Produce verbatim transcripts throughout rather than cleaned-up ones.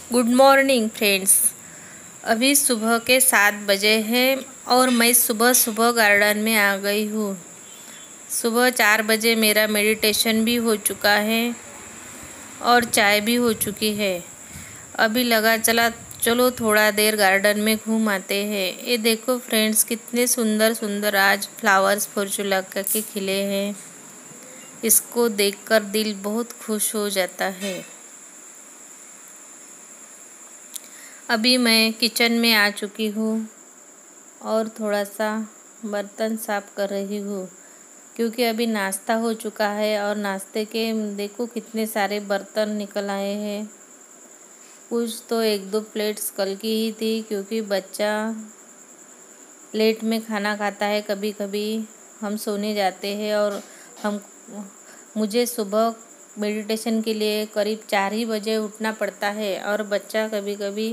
Good morning friends. अभी सुबह के सात बजे हैं और मैं सुबह सुबह गार्डन में आ गई हूँ। सुबह चार बजे मेरा मेडिटेशन भी हो चुका है और चाय भी हो चुकी है। अभी लगा चला चलो थोड़ा देर गार्डन में घूम आते हैं। ये देखो फ्रेंड्स, कितने सुंदर सुंदर आज फ्लावर्स फॉर्चूला के खिले हैं। इसको देखकर दिल बहुत खुश हो जाता है। अभी मैं किचन में आ चुकी हूँ और थोड़ा सा बर्तन साफ कर रही हूँ, क्योंकि अभी नाश्ता हो चुका है और नाश्ते के देखो कितने सारे बर्तन निकल आए हैं। कुछ तो एक दो प्लेट्स कल की ही थी, क्योंकि बच्चा लेट में खाना खाता है। कभी कभी हम सोने जाते हैं और हम मुझे सुबह मेडिटेशन के लिए करीब चार ही बजे उठना पड़ता है और बच्चा कभी कभी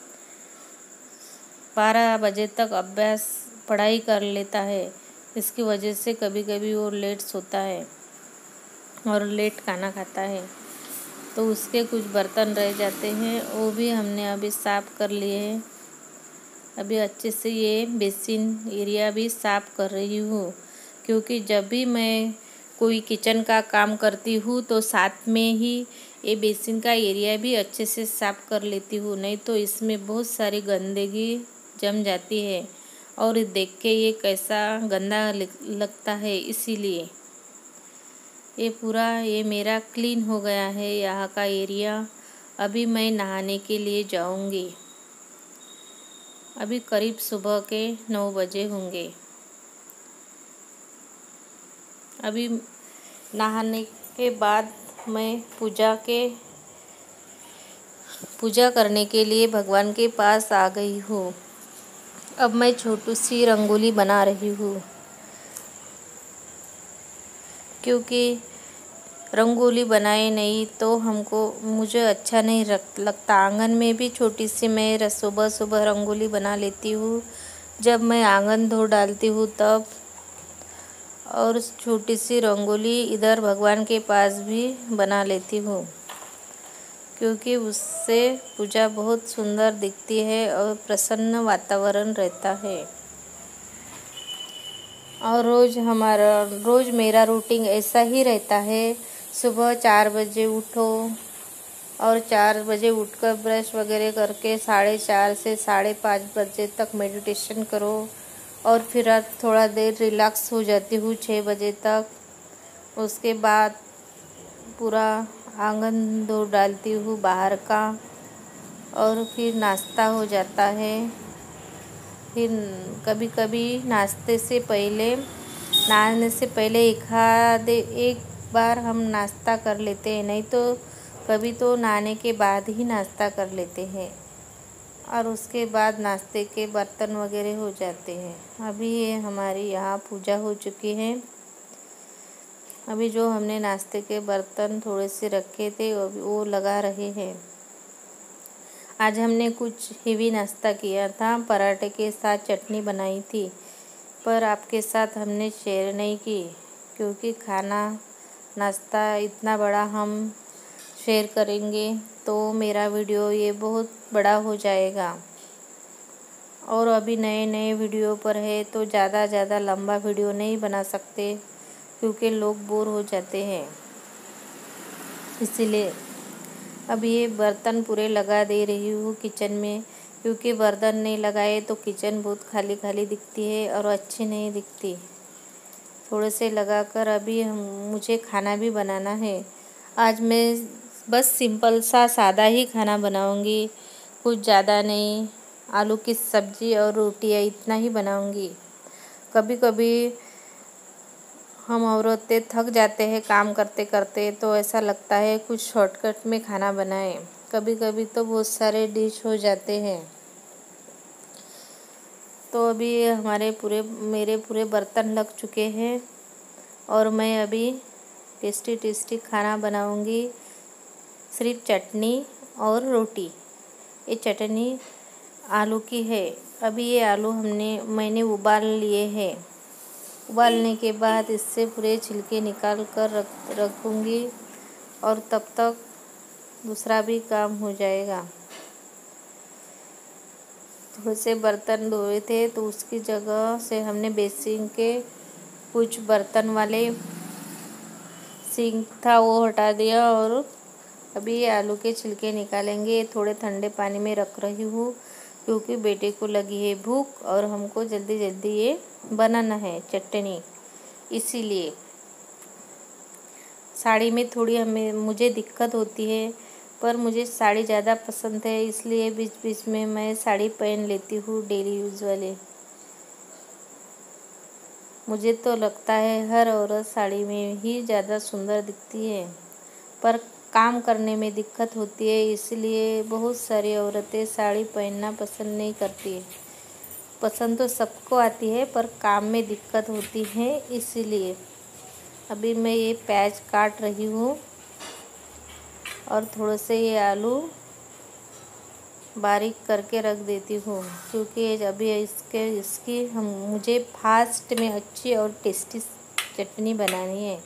बारह बजे तक अभ्यास पढ़ाई कर लेता है। इसकी वजह से कभी कभी वो लेट सोता है और लेट खाना खाता है, तो उसके कुछ बर्तन रह जाते हैं, वो भी हमने अभी साफ़ कर लिए हैं। अभी अच्छे से ये बेसिन एरिया भी साफ़ कर रही हूँ, क्योंकि जब भी मैं कोई किचन का काम करती हूँ तो साथ में ही ये बेसिन का एरिया भी अच्छे से साफ़ कर लेती हूँ, नहीं तो इसमें बहुत सारी गंदगी जम जाती है और देख के ये कैसा गंदा लगता है। इसीलिए ये पूरा ये मेरा क्लीन हो गया है यहाँ का एरिया। अभी मैं नहाने के लिए जाऊँगी। अभी करीब सुबह के नौ बजे होंगे। अभी नहाने के बाद मैं पूजा के पूजा करने के लिए भगवान के पास आ गई हूँ। अब मैं छोटी सी रंगोली बना रही हूँ, क्योंकि रंगोली बनाए नहीं तो हमको मुझे अच्छा नहीं लगता। आंगन में भी छोटी सी मैं सुबह सुबह रंगोली बना लेती हूँ, जब मैं आंगन धो डालती हूँ तब। और छोटी सी रंगोली इधर भगवान के पास भी बना लेती हूँ, क्योंकि उससे पूजा बहुत सुंदर दिखती है और प्रसन्न वातावरण रहता है। और रोज़ हमारा रोज़ मेरा रूटीन ऐसा ही रहता है। सुबह चार बजे उठो और चार बजे उठकर ब्रश वगैरह करके साढ़े चार से साढ़े पाँच बजे तक मेडिटेशन करो और फिर थोड़ा देर रिलैक्स हो जाती हूँ छः बजे तक। उसके बाद पूरा आंगन धो डालती हूँ बाहर का और फिर नाश्ता हो जाता है। फिर कभी कभी नाश्ते से पहले नहाने से पहले एक आधे एक बार हम नाश्ता कर लेते हैं, नहीं तो कभी तो नहाने के बाद ही नाश्ता कर लेते हैं और उसके बाद नाश्ते के बर्तन वगैरह हो जाते हैं। अभी ये हमारी यहाँ पूजा हो चुकी है। अभी जो हमने नाश्ते के बर्तन थोड़े से रखे थे वो लगा रहे हैं। आज हमने कुछ हेवी नाश्ता किया था, पराठे के साथ चटनी बनाई थी, पर आपके साथ हमने शेयर नहीं की, क्योंकि खाना नाश्ता इतना बड़ा हम शेयर करेंगे तो मेरा वीडियो ये बहुत बड़ा हो जाएगा। और अभी नए नए वीडियो पर है तो ज़्यादा ज़्यादा लंबा वीडियो नहीं बना सकते, क्योंकि लोग बोर हो जाते हैं। इसीलिए अब ये बर्तन पूरे लगा दे रही हूँ किचन में, क्योंकि बर्तन नहीं लगाए तो किचन बहुत खाली खाली दिखती है और अच्छी नहीं दिखती। थोड़े से लगाकर अभी हम मुझे खाना भी बनाना है। आज मैं बस सिंपल सा सादा ही खाना बनाऊंगी, कुछ ज़्यादा नहीं। आलू की सब्ज़ी और रोटियाँ इतना ही बनाऊंगी। कभी कभी हम औरतें थक जाते हैं काम करते करते, तो ऐसा लगता है कुछ शॉर्टकट में खाना बनाएं। कभी कभी तो बहुत सारे डिश हो जाते हैं। तो अभी हमारे पूरे मेरे पूरे बर्तन लग चुके हैं और मैं अभी टेस्टी टेस्टी खाना बनाऊंगी, सिर्फ चटनी और रोटी। ये चटनी आलू की है। अभी ये आलू हमने मैंने उबाल लिए हैं। उबालने के बाद इससे पूरे छिलके निकाल कर रख रखूँगी और तब तक दूसरा भी काम हो जाएगा। थोड़े से बर्तन धोए थे तो उसकी जगह से हमने बेसिन के कुछ बर्तन वाले सिंक था वो हटा दिया। और अभी ये आलू के छिलके निकालेंगे। थोड़े ठंडे पानी में रख रही हूँ क्योंकि बेटे को लगी है भूख और हमको जल्दी जल्दी ये बनाना है चटनी, इसीलिए। साड़ी में थोड़ी हमें मुझे दिक्कत होती है, पर मुझे साड़ी ज़्यादा पसंद है, इसलिए बीच बीच में मैं साड़ी पहन लेती हूँ डेली यूज़ वाले। मुझे तो लगता है हर औरत साड़ी में ही ज़्यादा सुंदर दिखती है, पर काम करने में दिक्कत होती है, इसलिए बहुत सारी औरतें साड़ी पहनना पसंद नहीं करती है। पसंद तो सबको आती है पर काम में दिक्कत होती है, इसीलिए। अभी मैं ये प्याज काट रही हूँ और थोड़े से ये आलू बारीक करके रख देती हूँ क्योंकि अभी इसके इसकी हम मुझे फास्ट में अच्छी और टेस्टी चटनी बनानी है।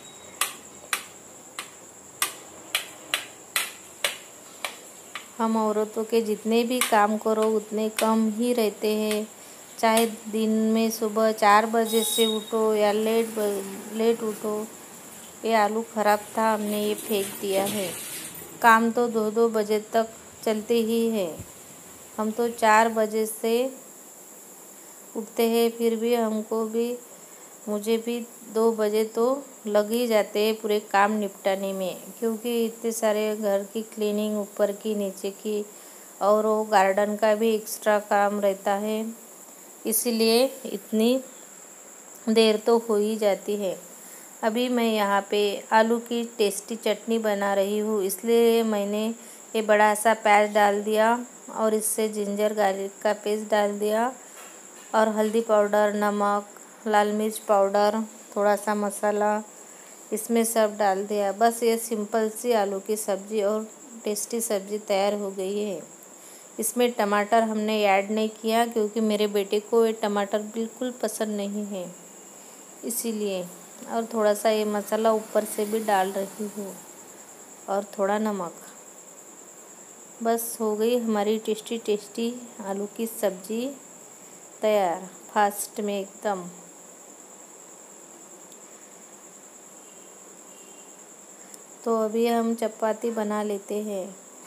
हम औरतों के जितने भी काम करो उतने कम ही रहते हैं, चाहे दिन में सुबह चार बजे से उठो या लेट लेट उठो। ये आलू ख़राब था, हमने ये फेंक दिया है। काम तो दो दो बजे तक चलते ही है। हम तो चार बजे से उठते हैं, फिर भी हमको भी मुझे भी दो बजे तो लग ही जाते हैं पूरे काम निपटाने में, क्योंकि इतने सारे घर की क्लीनिंग ऊपर की नीचे की और वो गार्डन का भी एक्स्ट्रा काम रहता है, इसीलिए इतनी देर तो हो ही जाती है। अभी मैं यहाँ पे आलू की टेस्टी चटनी बना रही हूँ, इसलिए मैंने ये बड़ा सा प्याज डाल दिया और इससे जिंजर गार्लिक का पेस्ट डाल दिया और हल्दी पाउडर, नमक, लाल मिर्च पाउडर, थोड़ा सा मसाला इसमें सब डाल दिया। बस ये सिंपल सी आलू की सब्ज़ी और टेस्टी सब्ज़ी तैयार हो गई है। इसमें टमाटर हमने ऐड नहीं किया क्योंकि मेरे बेटे को ये टमाटर बिल्कुल पसंद नहीं है, इसीलिए। और थोड़ा सा ये मसाला ऊपर से भी डाल रही हूँ और थोड़ा नमक। बस हो गई हमारी टेस्टी टेस्टी आलू की सब्ज़ी तैयार, फास्ट में एकदम। तो अभी हम चपाती बना लेते हैं।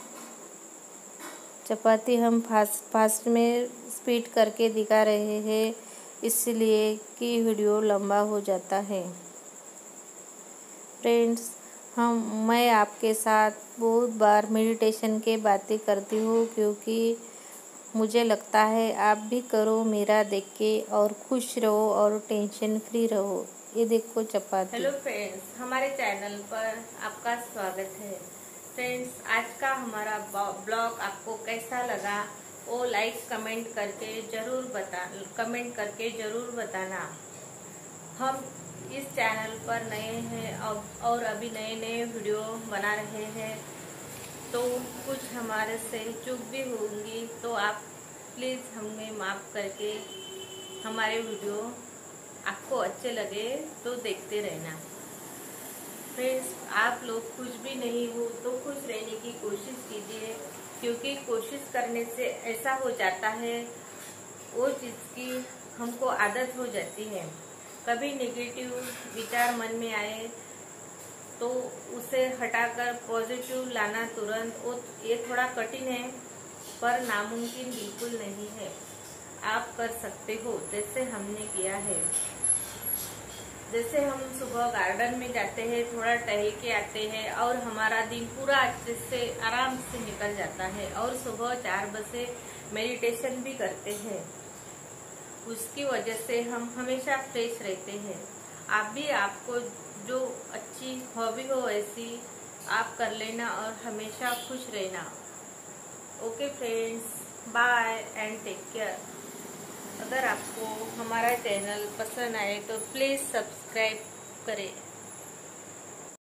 चपाती हम फास्ट फास्ट में स्पीड करके दिखा रहे हैं, इसलिए कि वीडियो लंबा हो जाता है। फ्रेंड्स, हम मैं आपके साथ बहुत बार मेडिटेशन के बातें करती हूँ क्योंकि मुझे लगता है आप भी करो मेरा देख के और खुश रहो और टेंशन फ्री रहो। ये देखो चपाती। हेलो फ्रेंड्स, हमारे चैनल पर आपका स्वागत है। फ्रेंड्स, आज का हमारा ब्लॉग आपको कैसा लगा वो लाइक कमेंट करके ज़रूर बता कमेंट करके ज़रूर बताना। हम इस चैनल पर नए हैं और अभी नए नए वीडियो बना रहे हैं, तो कुछ हमारे से चूक भी होंगी तो आप प्लीज़ हमें माफ़ करके हमारे वीडियो आपको अच्छे लगे तो देखते रहना। फ्रेंड्स, आप लोग खुश भी नहीं हो तो खुश रहने की कोशिश कीजिए, क्योंकि कोशिश करने से ऐसा हो जाता है वो चीज़ की हमको आदत हो जाती है। कभी नेगेटिव विचार मन में आए तो उसे हटाकर पॉजिटिव लाना तुरंत, वो ये थोड़ा कठिन है पर नामुमकिन बिल्कुल नहीं है। आप कर सकते हो जैसे हमने किया है। जैसे हम सुबह गार्डन में जाते हैं, थोड़ा टहल के आते हैं और हमारा दिन पूरा अच्छे से आराम से निकल जाता है, और सुबह चार बजे मेडिटेशन भी करते हैं। उसकी वजह से हम हमेशा फ्रेश रहते हैं। आप भी आपको जो अच्छी हॉबी हो ऐसी आप कर लेना और हमेशा खुश रहना। Okay friends, bye and take care. अगर आपको हमारा चैनल पसंद आए तो प्लीज़ सब्सक्राइब करें।